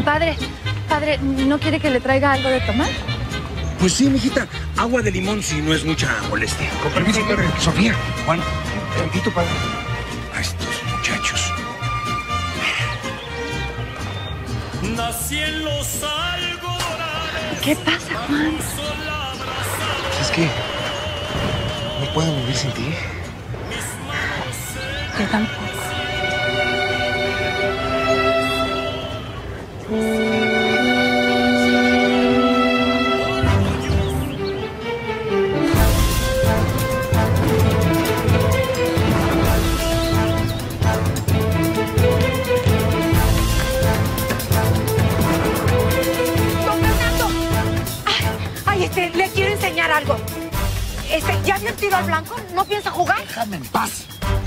Padre, ¿no quiere que le traiga algo de tomar? Pues sí, mijita. Agua de limón si no es mucha molestia. Con permiso, padre. Sofía, Juan, tantito, padre. A estos muchachos. Nací en los algodones. ¿Qué pasa, Juan? ¿Sabes qué? No puedo vivir sin ti. Yo tampoco. Le quiero enseñar algo. ¿Ya vio el tiro al blanco? ¿No piensa jugar? Déjame en paz.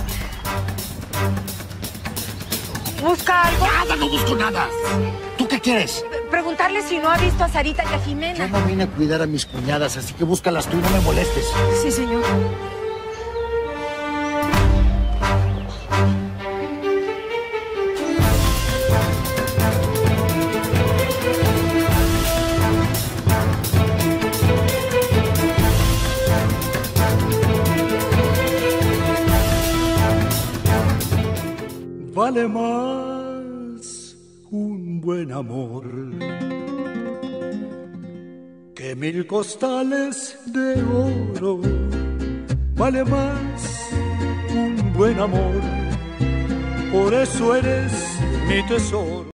¿Busca algo? Nada, no busco nada. ¿Tú qué quieres? Preguntarle si no ha visto a Sarita y a Jimena. Yo no vine a cuidar a mis cuñadas, así que búscalas tú y no me molestes. Sí, señor. Vale más un buen amor que 1000 costales de oro. Vale más un buen amor, por eso eres mi tesoro.